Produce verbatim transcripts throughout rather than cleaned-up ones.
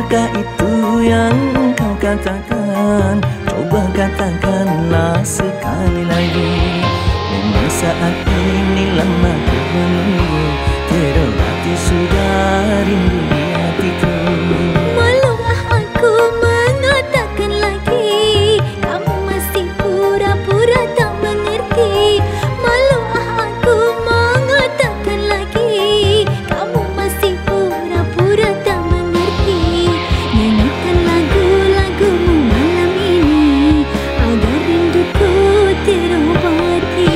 Benarkah itu yang kau katakan? Coba katakanlah sekali lagi. Memang saat ini lama ku menunggu, terobati sudah rindu di hatiku. Malulah aku mengatakan lagi, kamu masih pura-pura tak mengerti. Malulah aku mengatakan lagi, kamu masih pura-pura tak mengerti. Nyanyikan lagu-lagumu malam ini agar rinduku terobati.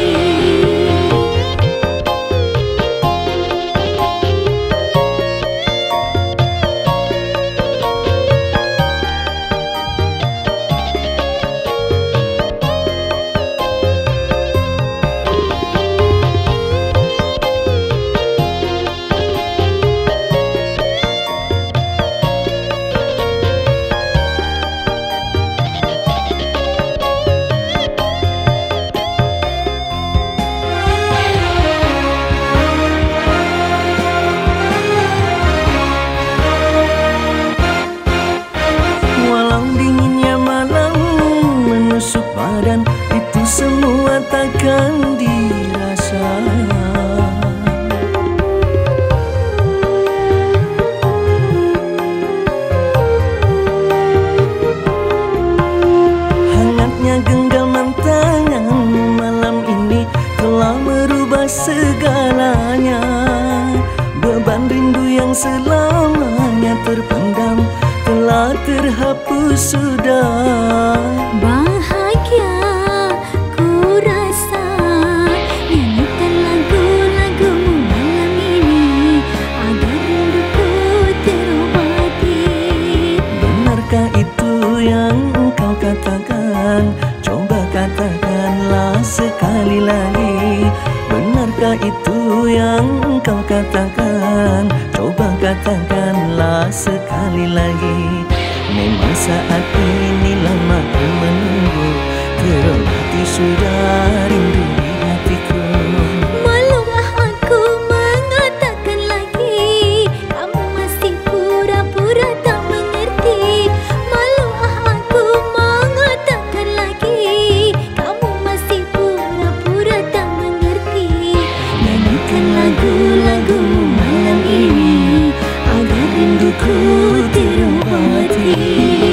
Badan itu semua takkan dirasa. Hangatnya genggaman tanganmu malam ini telah merubah segalanya. Beban rindu yang selamanya terpendam telah terhapus sudah. Bahagia ku rasa, nyanyikan lagu-lagumu malam ini agar rinduku terobati. Benarkah itu yang kau katakan? Coba katakanlah sekali lagi. Benarkah itu yang kau katakan? Coba katakanlah sekali lagi. Memang saat ini lama ku menunggu, terobati sudah rindu di hatiku. Malulah aku mengatakan lagi, kamu masih pura-pura tak mengerti. Malulah aku mengatakan lagi, kamu masih pura-pura tak mengerti. Nyanyikan lagu-lagumu malam ini agar rinduku terobati.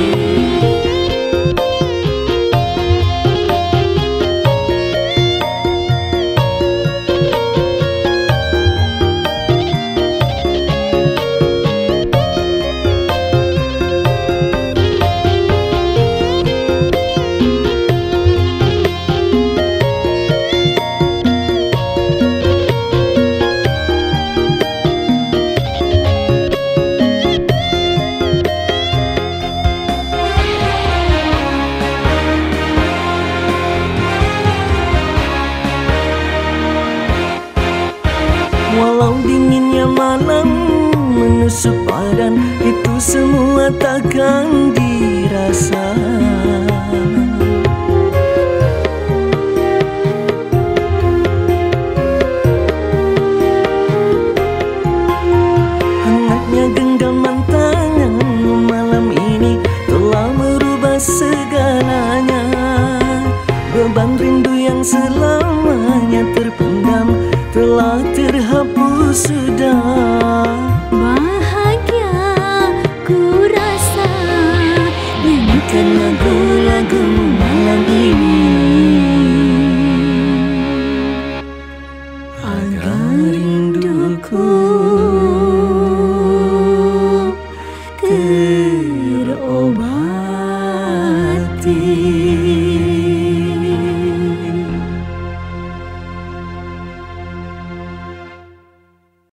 Walau dinginnya malam menusuk badan, itu semua takkan dirasa. Hangatnya genggaman tanganmu malam ini telah merubah segalanya. Beban rindu yang selamanya terpendam telah terhapus sudah. Bahagia ku rasa, nyanyikan lagu-lagumu malam ini agar rinduku terobati.